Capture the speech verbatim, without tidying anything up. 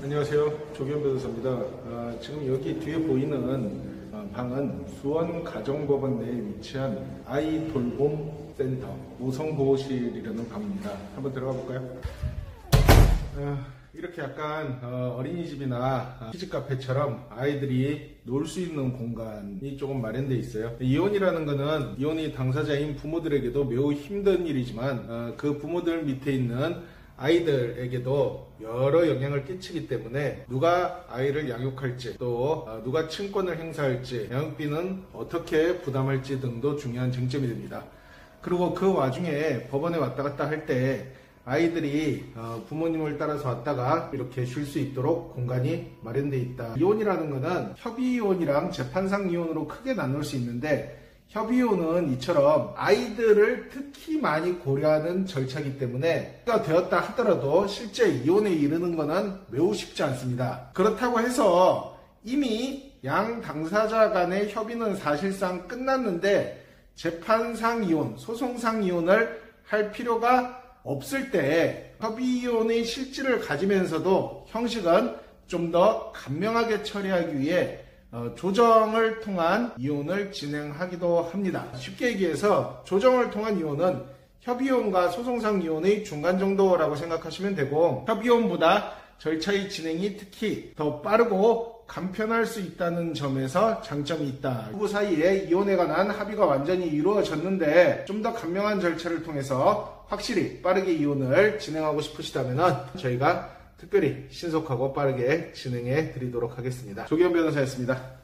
안녕하세요. 조기현 변호사입니다. 아, 지금 여기 뒤에 보이는 아, 방은 수원가정법원 내에 위치한 아이돌봄 센터 모성보호실이라는 방입니다. 한번 들어가 볼까요? 아, 이렇게 약간 어, 어린이집이나 키즈카페처럼 아이들이 놀 수 있는 공간이 조금 마련되어 있어요. 이혼이라는 것은 이혼이 당사자인 부모들에게도 매우 힘든 일이지만 어, 그 부모들 밑에 있는 아이들에게도 여러 영향을 끼치기 때문에 누가 아이를 양육할지 또 누가 친권을 행사할지 양육비는 어떻게 부담할지 등도 중요한 쟁점이 됩니다. 그리고 그 와중에 법원에 왔다 갔다 할 때 아이들이 부모님을 따라서 왔다가 이렇게 쉴 수 있도록 공간이 마련되어 있다. 이혼이라는 것은 협의이혼이랑 재판상 이혼으로 크게 나눌 수 있는데 협의이혼은 이처럼 아이들을 특히 많이 고려하는 절차이기 때문에 가 되었다 하더라도 실제 이혼에 이르는 것은 매우 쉽지 않습니다. 그렇다고 해서 이미 양 당사자 간의 협의는 사실상 끝났는데 재판상 이혼, 소송상 이혼을 할 필요가 없을 때 협의이혼의 실질을 가지면서도 형식은 좀 더 간명하게 처리하기 위해 어, 조정을 통한 이혼을 진행하기도 합니다. 쉽게 얘기해서 조정을 통한 이혼은 협의이혼과 소송상 이혼의 중간 정도라고 생각하시면 되고 협의이혼보다 절차의 진행이 특히 더 빠르고 간편할 수 있다는 점에서 장점이 있다. 부부 사이에 이혼에 관한 합의가 완전히 이루어졌는데 좀 더 간명한 절차를 통해서 확실히 빠르게 이혼을 진행하고 싶으시다면 저희가 특별히 신속하고 빠르게 진행해 드리도록 하겠습니다. 조기현 변호사였습니다.